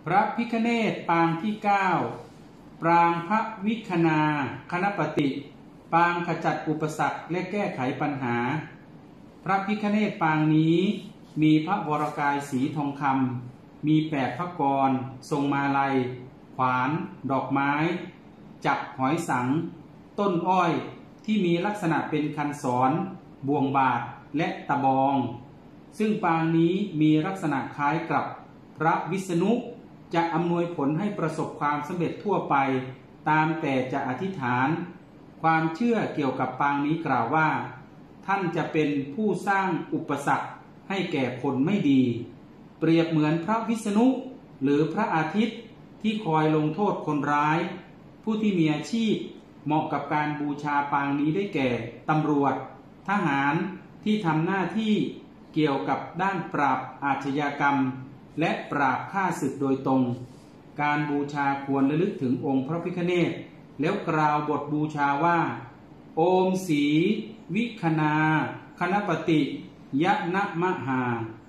พระพิฆเนศปางที่9ปรางพระวิคณาคณปติปางขจัดอุปสรรคและแก้ไขปัญหาพระพิฆเนศปางนี้มีพระวรกายสีทองคำมี8พระกรทรงมาลัยขวานดอกไม้จับหอยสังต้นอ้อยที่มีลักษณะเป็นคันศรบ่วงบาทและตะบองซึ่งปางนี้มีลักษณะคล้ายกับพระวิษณุจะอำนวยผลให้ประสบความสำเร็จทั่วไปตามแต่จะอธิษฐานความเชื่อเกี่ยวกับปางนี้กล่าวว่าท่านจะเป็นผู้สร้างอุปสรรคให้แก่คนไม่ดีเปรียบเหมือนพระวิษณุหรือพระอาทิตย์ที่คอยลงโทษคนร้ายผู้ที่มีอาชีพเหมาะกับการบูชาปางนี้ได้แก่ตำรวจทหารที่ทำหน้าที่เกี่ยวกับด้านปราบอาชญากรรมและปราบฆ่าศึกโดยตรงการบูชาควรระลึกถึงองค์พระพิฆเนศแล้วกล่าวบทบูชาว่าโอมศรีวิคณาคณปติยะนะมหา